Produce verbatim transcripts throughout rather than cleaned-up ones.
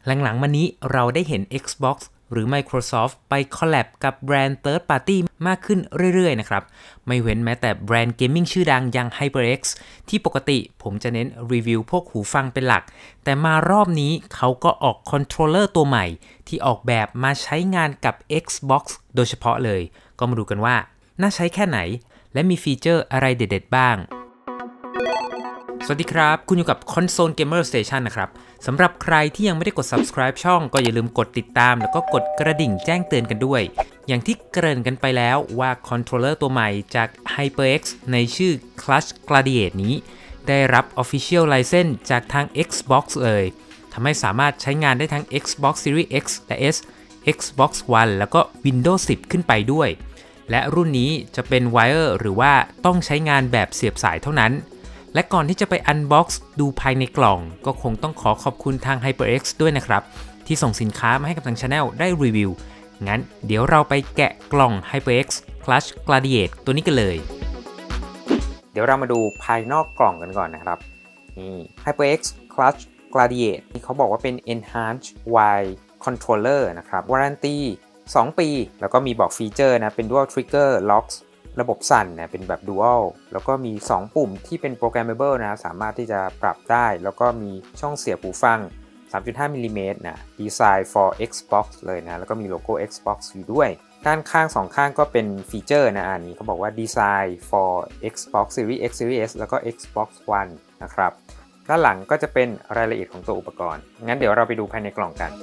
หลังๆมานี้เราได้เห็น Xbox หรือ Microsoft ไปคอลแลบกับแบรนด์ Third Party มากขึ้นเรื่อยๆนะครับไม่เว้นแม้แต่แบรนด์เกมมิ่งชื่อดังอย่าง HyperX ที่ปกติผมจะเน้นรีวิวพวกหูฟังเป็นหลักแต่มารอบนี้เขาก็ออกคอนโทรลเลอร์ตัวใหม่ที่ออกแบบมาใช้งานกับ Xbox โดยเฉพาะเลยก็มาดูกันว่าน่าใช้แค่ไหนและมีฟีเจอร์อะไรเด็ดๆบ้างสวัสดีครับคุณอยู่กับ Console Gamer Station นะครับสำหรับใครที่ยังไม่ได้กด Subscribe ช่องก็อย่าลืมกดติดตามแล้วก็กดกระดิ่งแจ้งเตือนกันด้วยอย่างที่เกริ่นกันไปแล้วว่าคอนโทรลเลอร์ตัวใหม่จาก HyperX ในชื่อ Clutch Gladiator นี้ได้รับ Official License จากทาง Xbox เลยทำให้สามารถใช้งานได้ทั้ง Xbox Series X และ S Xbox One แล้วก็ Windows สิบ ขึ้นไปด้วยและรุ่นนี้จะเป็น Wire หรือว่าต้องใช้งานแบบเสียบสายเท่านั้นและก่อนที่จะไปอันบ็อกซ์ดูภายในกล่องก็คงต้องขอขอบคุณทาง HyperX ด้วยนะครับที่ส่งสินค้ามาให้กับทาง Channel ได้รีวิวงั้นเดี๋ยวเราไปแกะกล่อง HyperX Clutch Gladiator ตัวนี้กันเลยเดี๋ยวเรามาดูภายนอกกล่องกันก่อนนะครับนี่ HyperX Clutch Gladiator ที่เขาบอกว่าเป็น Enhanced Wire Controller นะครับ Warranty สอง ปีแล้วก็มีบอกฟีเจอร์นะเป็น Dual Trigger Locksระบบสั่นเนี่ยเป็นแบบ Dual แล้วก็มีสองปุ่มที่เป็น Programmable นะสามารถที่จะปรับได้แล้วก็มีช่องเสียบหูฟัง สามจุดห้า มิลลิเมตรนะ Design for Xbox เลยนะแล้วก็มีโลโก้ Xbox อยู่ด้วยด้านข้างสองข้างก็เป็นฟีเจอร์นะอันนี้เขาบอกว่า Design for Xbox Series X Series S แล้วก็ Xbox One นะครับด้านหลังก็จะเป็นรายละเอียดของตัวอุปกรณ์งั้นเดี๋ยวเราไปดูภายในกล่องกัน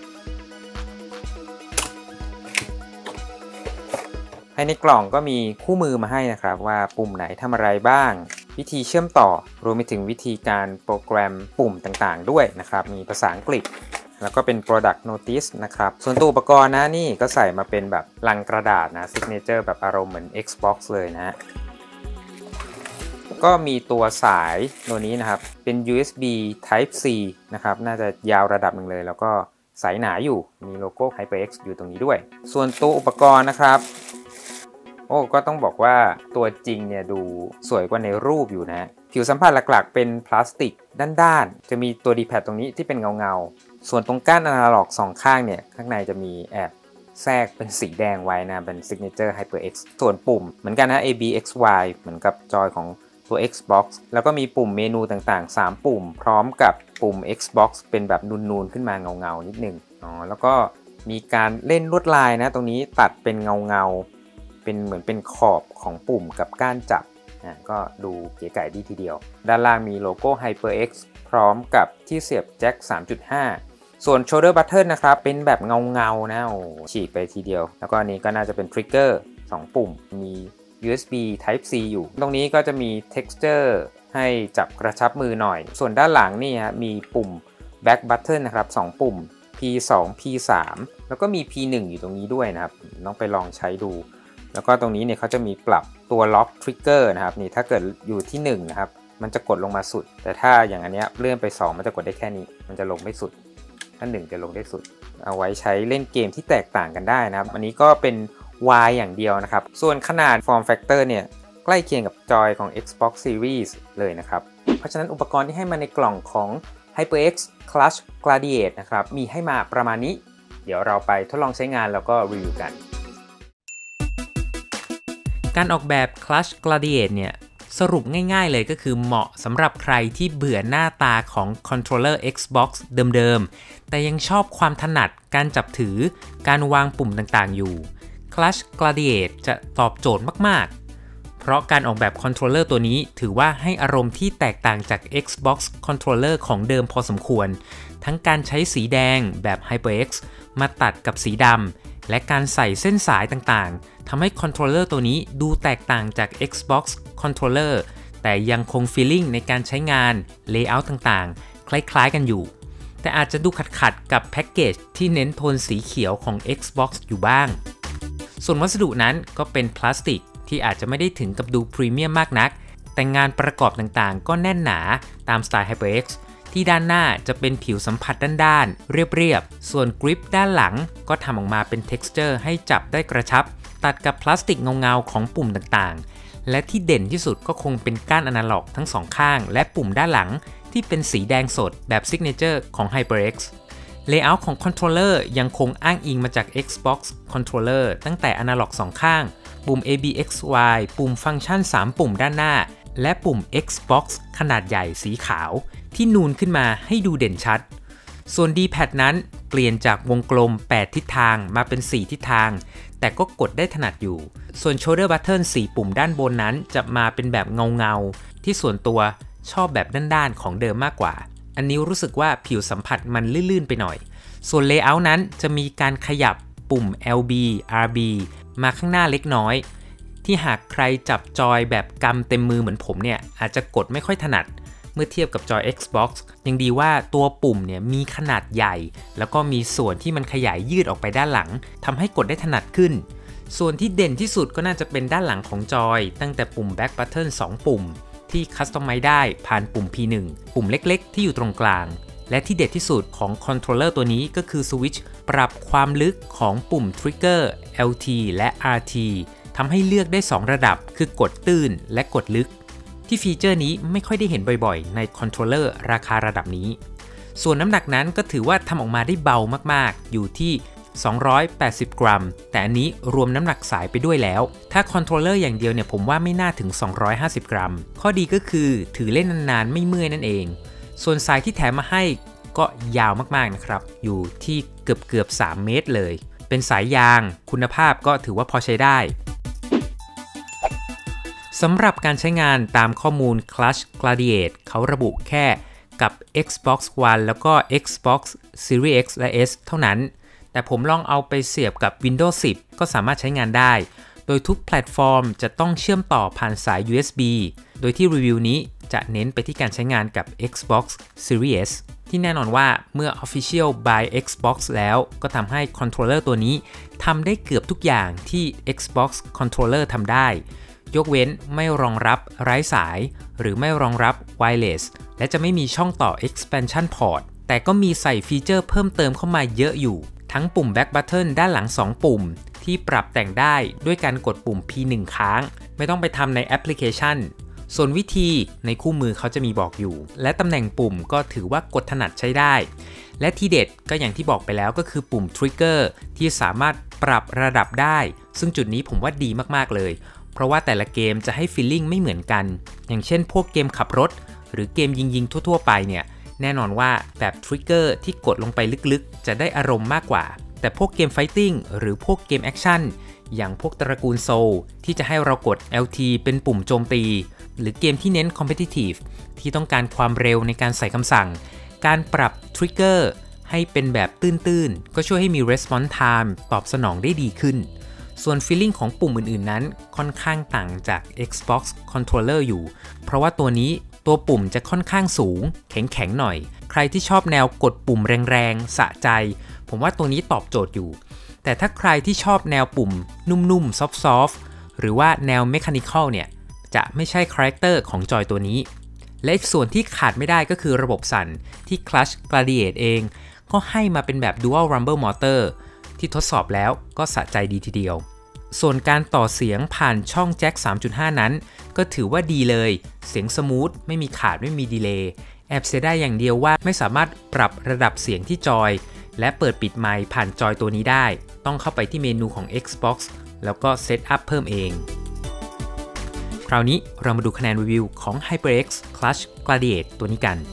ภายในกล่องก็มีคู่มือมาให้นะครับว่าปุ่มไหนทำอะไรบ้างวิธีเชื่อมต่อรวมไปถึงวิธีการโปรแกรมปุ่มต่างๆด้วยนะครับมีภาษาอังกฤษแล้วก็เป็น Product Notice นะครับส่วนตัวอุปกรณ์นะนี่ก็ใส่มาเป็นแบบลังกระดาษนะ Signature แบบอารมณ์เหมือน Xbox เลยนะก็มีตัวสายตัวนี้นะครับเป็น ยู เอส บี Type C นะครับน่าจะยาวระดับหนึ่งเลยแล้วก็สายหนาอยู่มีโลโก้ HyperX อยู่ตรงนี้ด้วยส่วนตัวอุปกรณ์นะครับโอ้ก็ต้องบอกว่าตัวจริงเนี่ยดูสวยกว่าในรูปอยู่นะผิวสัมผัสหลักๆเป็นพลาสติกด้านๆจะมีตัว ดี แพด ตรงนี้ที่เป็นเงาๆส่วนตรงก้านอนาล็อกสองข้างเนี่ยข้างในจะมีแอบแทรกเป็นสีแดงไว้นะเป็น Signature HyperX ส่วนปุ่มเหมือนกันนะ A B X Y เหมือนกับจอยของตัว Xbox แล้วก็มีปุ่มเมนูต่างๆสามปุ่มพร้อมกับปุ่ม Xbox เป็นแบบนูนๆขึ้นมาเงาๆนิดนึงอ๋อแล้วก็มีการเล่นลวดลายนะตรงนี้ตัดเป็นเงาๆเป็นเหมือนเป็นขอบของปุ่มกับก้านจับนะก็ดูเก๋ไก๋ดีทีเดียวด้านล่างมีโลโก้ HyperX พร้อมกับที่เสียบแจ็ค สามจุดห้า ส่วน Shoulder Button นะครับเป็นแบบเงาๆนะโอ้ฉีกไปทีเดียวแล้วก็อันนี้ก็น่าจะเป็น Trigger สองปุ่มมี ยู เอส บี Type C อยู่ตรงนี้ก็จะมี Texture ให้จับกระชับมือหน่อยส่วนด้านหลังนี่ฮะมีปุ่ม Back Button นะครับสองปุ่ม พี สอง พี สาม แล้วก็มี พี หนึ่ง อยู่ตรงนี้ด้วยนะครับต้องไปลองใช้ดูแล้วก็ตรงนี้เนี่ยเขาจะมีปรับตัวล็อกทริกเกอร์นะครับนี่ถ้าเกิดอยู่ที่หนึ่งนะครับมันจะกดลงมาสุดแต่ถ้าอย่างอันเนี้ยเลื่อนไปสองมันจะกดได้แค่นี้มันจะลงไม่สุดถ้าหนึ่งจะลงได้สุดเอาไว้ใช้เล่นเกมที่แตกต่างกันได้นะครับอันนี้ก็เป็น Y อย่างเดียวนะครับส่วนขนาด Form Factor เนี่ยใกล้เคียงกับจอยของ Xbox Series เลยนะครับเพราะฉะนั้นอุปกรณ์ที่ให้มาในกล่องของ HyperX Clutch Gladiator นะครับมีให้มาประมาณนี้เดี๋ยวเราไปทดลองใช้งานแล้วก็รีวิวกันการออกแบบ Clutch Gladiator เนี่ยสรุปง่ายๆเลยก็คือเหมาะสำหรับใครที่เบื่อหน้าตาของ Controller Xbox เดิมๆแต่ยังชอบความถนัดการจับถือการวางปุ่มต่างๆอยู่ Clutch Gladiator จะตอบโจทย์มากๆเพราะการออกแบบ Controller ตัวนี้ถือว่าให้อารมณ์ที่แตกต่างจาก Xbox Controller ของเดิมพอสมควรทั้งการใช้สีแดงแบบ HyperX มาตัดกับสีดำและการใส่เส้นสายต่างๆทำให้คอนโทรลเลอร์ตัวนี้ดูแตกต่างจาก Xbox Controller แต่ยังคง feeling ในการใช้งาน layout ต่างๆคล้ายๆกันอยู่แต่อาจจะดูขัดๆกับแพ็กเกจที่เน้นโทนสีเขียวของ Xbox อยู่บ้างส่วนวัสดุนั้นก็เป็นพลาสติกที่อาจจะไม่ได้ถึงกับดูพรีเมียมมากนักแต่งานประกอบต่างๆก็แน่นหนาตามสไตล์ HyperXที่ด้านหน้าจะเป็นผิวสัมผัสด้านๆเรียบๆส่วนกริปด้านหลังก็ทำออกมาเป็น texture ให้จับได้กระชับตัดกับพลาสติกเงาๆของปุ่มต่างๆและที่เด่นที่สุดก็คงเป็นก้านอนาล็อกทั้งสองข้างและปุ่มด้านหลังที่เป็นสีแดงสดแบบ Signature ของ HyperX Layout ของ Controller ยังคงอ้างอิงมาจาก Xbox Controller ตั้งแต่อนาล็อกสองข้างปุ่ม A B X Y ปุ่มฟังก์ชันสามปุ่มด้านหน้าและปุ่ม Xbox ขนาดใหญ่สีขาวที่นูนขึ้นมาให้ดูเด่นชัดส่วน D-Pad นั้นเปลี่ยนจากวงกลมแปดทิศทางมาเป็นสี่ทิศทางแต่ก็กดได้ถนัดอยู่ส่วน Shoulder Button สี่ปุ่มด้านบนนั้นจะมาเป็นแบบเงาๆที่ส่วนตัวชอบแบบด้านๆของเดิมมากกว่าอันนี้รู้สึกว่าผิวสัมผัสมันลื่นๆไปหน่อยส่วน Layout นั้นจะมีการขยับปุ่ม L B R B มาข้างหน้าเล็กน้อยที่หากใครจับจอยแบบกำเต็มมือเหมือนผมเนี่ยอาจจะกดไม่ค่อยถนัดเมื่อเทียบกับจอย Xbox ยังดีว่าตัวปุ่มเนี่ยมีขนาดใหญ่แล้วก็มีส่วนที่มันขยายยืดออกไปด้านหลังทำให้กดได้ถนัดขึ้นส่วนที่เด่นที่สุดก็น่าจะเป็นด้านหลังของจอยตั้งแต่ปุ่ม Back Button สองปุ่มที่คัสตอมไมซ์ได้ผ่านปุ่ม พี หนึ่ง ปุ่มเล็กๆที่อยู่ตรงกลางและที่เด็ดที่สุดของคอนโทรลเลอร์ตัวนี้ก็คือสวิตช์ปรับความลึกของปุ่ม Trigger แอล ที และ อาร์ ที ทำให้เลือกได้สองระดับคือกดตื้นและกดลึกที่ฟีเจอร์นี้ไม่ค่อยได้เห็นบ่อยๆในคอนโทรลเลอร์ราคาระดับนี้ส่วนน้ำหนักนั้นก็ถือว่าทำออกมาได้เบามากๆอยู่ที่สองร้อยแปดสิบกรัมแต่อันนี้รวมน้ำหนักสายไปด้วยแล้วถ้าคอนโทรลเลอร์อย่างเดียวเนี่ยผมว่าไม่น่าถึงสองร้อยห้าสิบกรัมข้อดีก็คือถือเล่นนานๆไม่เมื่อยนั่นเองส่วนสายที่แถมมาให้ก็ยาวมากๆนะครับอยู่ที่เกือบๆสามเมตรเลยเป็นสายยางคุณภาพก็ถือว่าพอใช้ได้สำหรับการใช้งานตามข้อมูล Clutch Gladiator เขาระบุแค่กับ Xbox One แล้วก็ Xbox Series X และ S เท่านั้นแต่ผมลองเอาไปเสียบกับ Windows สิบก็สามารถใช้งานได้โดยทุกแพลตฟอร์มจะต้องเชื่อมต่อผ่านสาย ยู เอส บี โดยที่รีวิวนี้จะเน้นไปที่การใช้งานกับ Xbox Series S ที่แน่นอนว่าเมื่อ Official by Xbox แล้วก็ทำให้คอนโทรลเลอร์ตัวนี้ทำได้เกือบทุกอย่างที่ Xbox Controller ทำได้ยกเว้นไม่รองรับไร้สายหรือไม่รองรับ Wireless และจะไม่มีช่องต่อ Expansion Port แต่ก็มีใส่ฟีเจอร์เพิ่มเติมเข้ามาเยอะอยู่ทั้งปุ่ม Back Button ด้านหลังสองปุ่มที่ปรับแต่งได้ด้วยการกดปุ่ม พี หนึ่ง ค้างไม่ต้องไปทำในแอปพลิเคชันส่วนวิธีในคู่มือเขาจะมีบอกอยู่และตำแหน่งปุ่มก็ถือว่ากดถนัดใช้ได้และที่เด็ดก็อย่างที่บอกไปแล้วก็คือปุ่ม Trigger ที่สามารถปรับระดับได้ซึ่งจุดนี้ผมว่าดีมากๆเลยเพราะว่าแต่ละเกมจะให้ฟีลลิ่งไม่เหมือนกันอย่างเช่นพวกเกมขับรถหรือเกมยิงๆทั่วๆไปเนี่ยแน่นอนว่าแบบทริกเกอร์ที่กดลงไปลึกๆจะได้อารมณ์มากกว่าแต่พวกเกมไฟติ้งหรือพวกเกมแอคชั่นอย่างพวกตระกูลโซลที่จะให้เรากด แอล ที เป็นปุ่มโจมตีหรือเกมที่เน้น Competitive ที่ต้องการความเร็วในการใส่คำสั่งการปรับทริกเกอร์ให้เป็นแบบตื้นๆก็ช่วยให้มี Response Time ตอบสนองได้ดีขึ้นส่วน feeling ของปุ่มอื่นๆนั้นค่อนข้างต่างจาก Xbox Controller อยู่เพราะว่าตัวนี้ตัวปุ่มจะค่อนข้างสูงแข็งๆหน่อยใครที่ชอบแนวกดปุ่มแรงๆสะใจผมว่าตัวนี้ตอบโจทย์อยู่แต่ถ้าใครที่ชอบแนวปุ่มนุ่มๆซอฟต์ๆหรือว่าแนว Mechanical เนี่ยจะไม่ใช่คาแรคเตอร์ของจอยตัวนี้และอีกส่วนที่ขาดไม่ได้ก็คือระบบสั่นที่ Clutch Gladiator เองก็ให้มาเป็นแบบ Dual Rumble Motorที่ทดสอบแล้วก็สะใจดีทีเดียวส่วนการต่อเสียงผ่านช่องแจ็ค สามจุดห้า นั้นก็ถือว่าดีเลยเสียงสมูทไม่มีขาดไม่มีดีเลย์แอบเสียดายอย่างเดียวว่าไม่สามารถปรับระดับเสียงที่จอยและเปิดปิดไมค์ผ่านจอยตัวนี้ได้ต้องเข้าไปที่เมนูของ Xbox แล้วก็เซตอัพเพิ่มเองคราวนี้เรามาดูคะแนนรีวิวของ HyperX Clutch Gladiator ตัวนี้กัน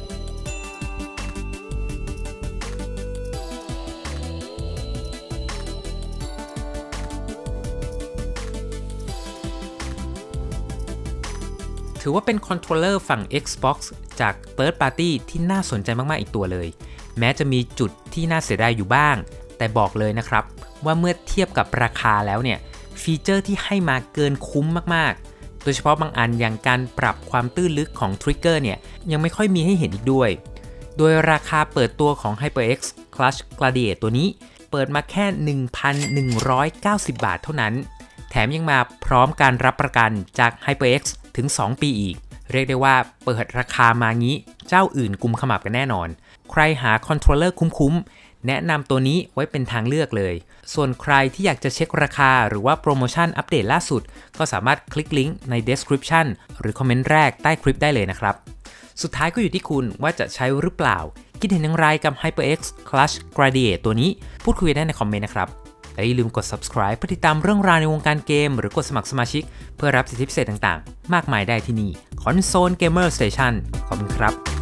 ถือว่าเป็นคอนโทรลเลอร์ฝั่ง Xbox จาก Third Party ที่น่าสนใจมากๆอีกตัวเลยแม้จะมีจุดที่น่าเสียดายอยู่บ้างแต่บอกเลยนะครับว่าเมื่อเทียบกับราคาแล้วเนี่ยฟีเจอร์ที่ให้มาเกินคุ้มมากๆโดยเฉพาะบางอันอย่างการปรับความตื้นลึกของ Trigger เนี่ยยังไม่ค่อยมีให้เห็นอีกด้วยโดยราคาเปิดตัวของ HyperX Clutch Gladiator ตัวนี้เปิดมาแค่ หนึ่งพันหนึ่งร้อยเก้าสิบ บาทเท่านั้นแถมยังมาพร้อมการรับประกันจาก HyperX ถึงสองปีอีกเรียกได้ว่าเปิดราคามางี้เจ้าอื่นกุมขมับกันแน่นอนใครหาคอนโทรลเลอร์คุ้มๆแนะนำตัวนี้ไว้เป็นทางเลือกเลยส่วนใครที่อยากจะเช็คราคาหรือว่าโปรโมชั่นอัปเดตล่าสุดก็สามารถคลิกลิงก์ใน description หรือคอมเมนต์แรกใต้คลิปได้เลยนะครับสุดท้ายก็อยู่ที่คุณว่าจะใช้หรือเปล่าคิดเห็นอย่างไรกับ HyperX Clash Gladiator ตัวนี้พูดคุยได้ในคอมเมนต์นะครับและอย่าลืมกด Subscribe เพื่อติดตามเรื่องราวในวงการเกมหรือกดสมัครสมาชิกเพื่อรับสิทธิพิเศษต่างๆมากมายได้ที่นี่ Console Gamer Station ขอบคุณครับ